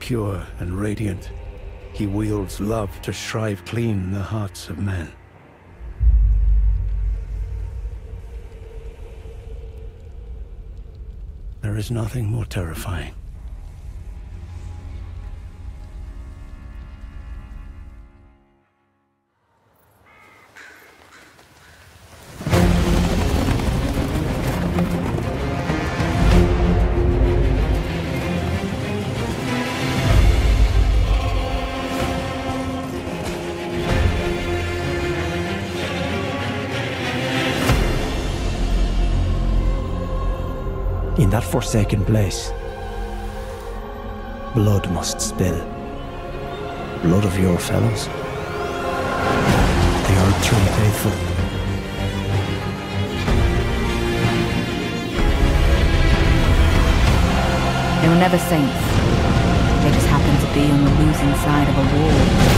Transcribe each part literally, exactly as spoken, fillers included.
pure and radiant. He wields love to shrive clean the hearts of men. There is nothing more terrifying. In that forsaken place, blood must spill. Blood of your fellows. The Erdtree faithful. They were never saints. They just happened to be on the losing side of a war.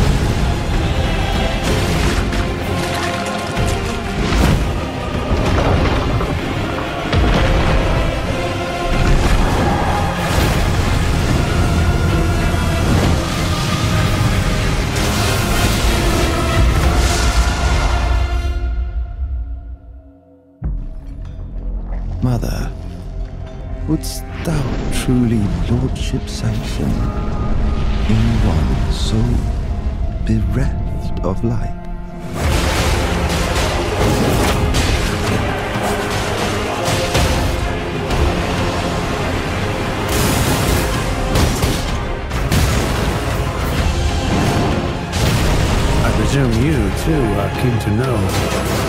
Mother, wouldst thou truly lordship sanction in one so bereft of light? I presume you, too, are keen to know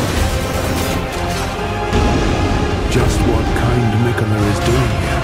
just what kind Miquella is doing here.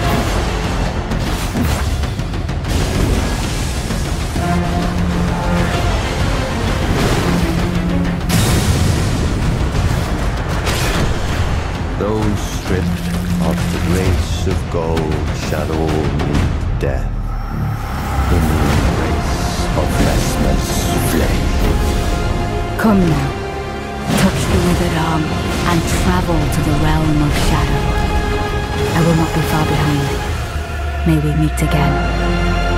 Those stripped of the grace of gold shall all meet death in the embrace of Messmer's flame. Come now. Touch the withered arm and travel to the realm of shadow. I will not be far behind. May we meet again.